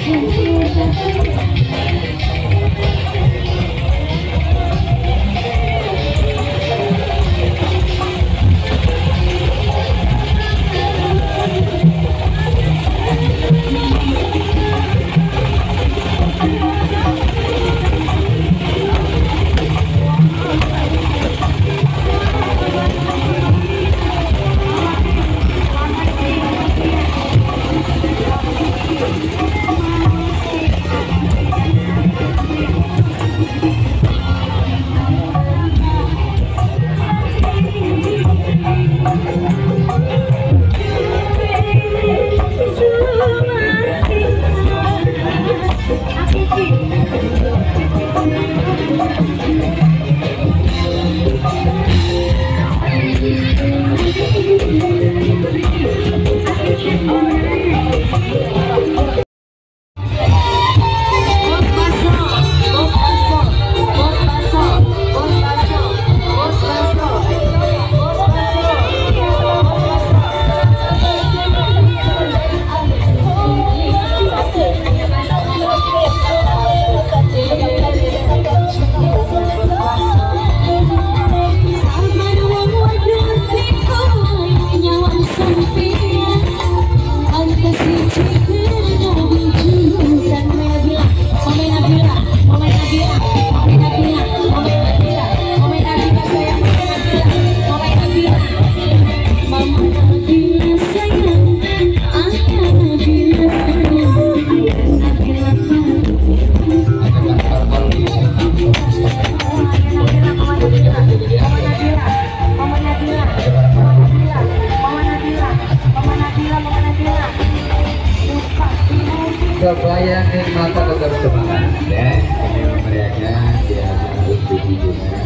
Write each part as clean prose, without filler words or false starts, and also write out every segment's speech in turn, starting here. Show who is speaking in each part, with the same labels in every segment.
Speaker 1: Kebayangin mata tetap semangat ya. Ini memeriahkan dia harus tujuannya.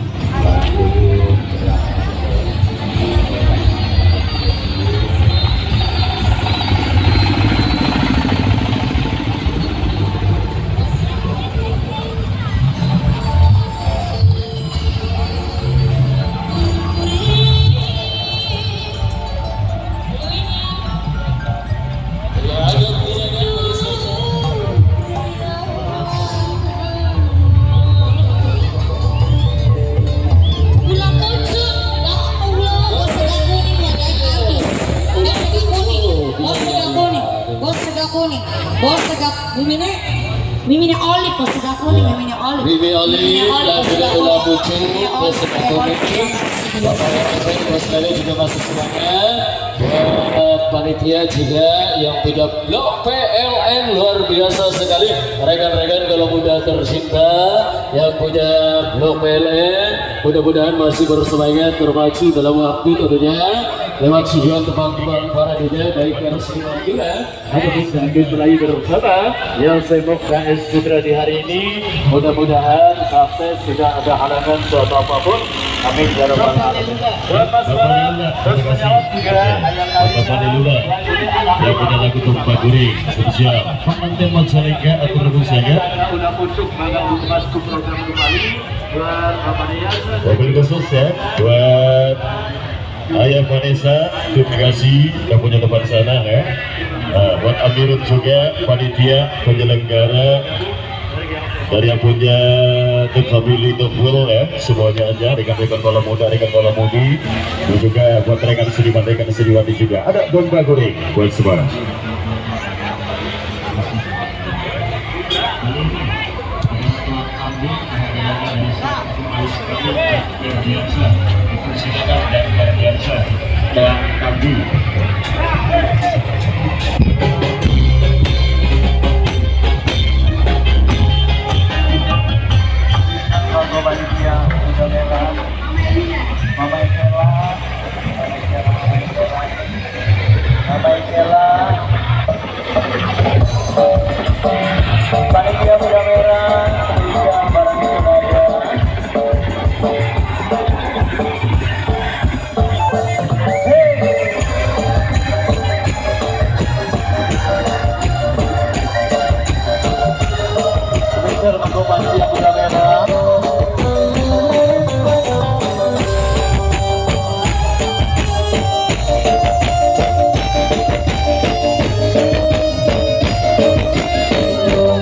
Speaker 2: Bos tegak mimine olive, bos tegak kuning, mimine olive.
Speaker 3: Mimi olive, sudah ulah bucu, bos tegak kuning. Bapak-bapak bos kalian juga masih semangat. Buat panitia juga yang punya blok PLN luar biasa sekali. Rekan-rekan kalau mudah tercinta yang punya blok PLN, mudah-mudahan masih bersemangat termaju dalam waktu tentunya. Lewat tujuan teman-teman para DJ baik dari semua juga ataupun sedikit melayu bersama yang sibuk KS Putra di hari ini. Mudah-mudahan sukses, tidak ada halangan suatu apapun. Amin ya rabbal alamin. Buat Mas terus menjawab juga Bapak Delula yang punya lagu Tumpah Guring spesial pengantin Majalengka atau Rebus Saga. Udah pucuk banget untuk masuk program kembali buat Bapak Diasa. Mobil khusus ya buat Ayah Vanessa, terima kasih yang punya tempat sana ya. Buat Amirut juga, panitia penyelenggara dari yang punya tim family top full ya, semuanya aja rekan-rekan bola muda, rekan bola mudi, dan juga buat rekan seniman juga. Ada domba goreng buat semua. Dan kami panitia muda merah juga barang sengaja. Panitia muda merah.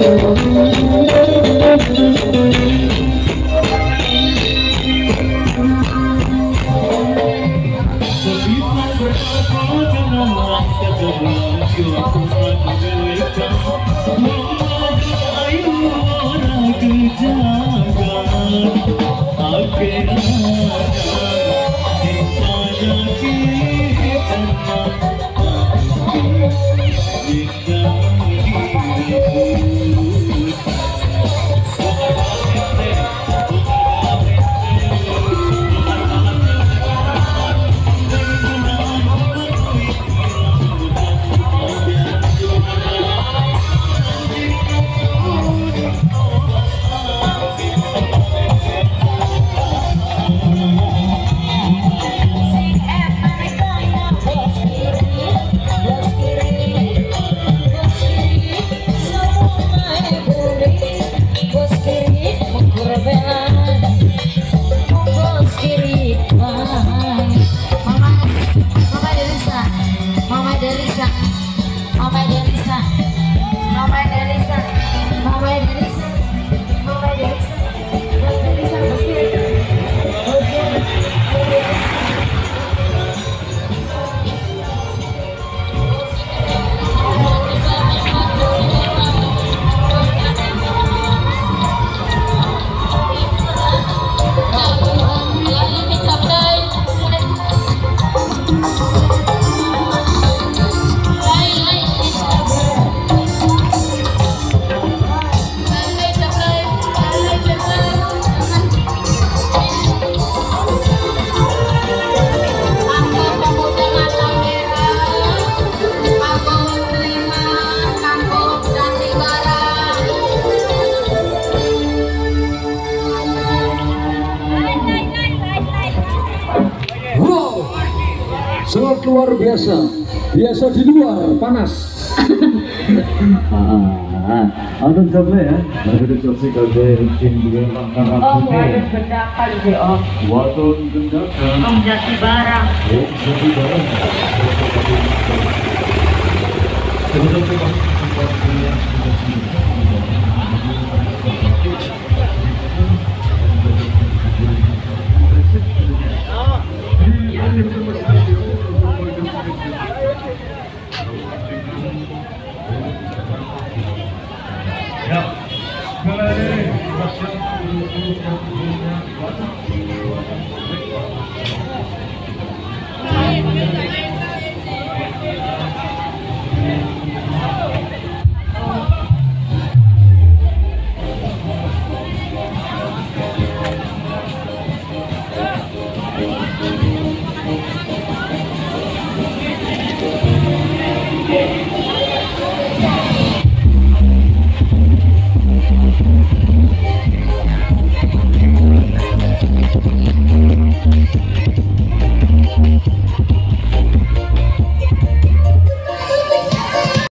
Speaker 4: Sangat luar biasa. Biasa di luar panas.
Speaker 5: Anton coba ya. Ada coba kalau tim juga langkah
Speaker 6: Waduh bedakan sih Om.
Speaker 5: Waton gendakan.
Speaker 6: Om jati barang.
Speaker 5: Jadi barang.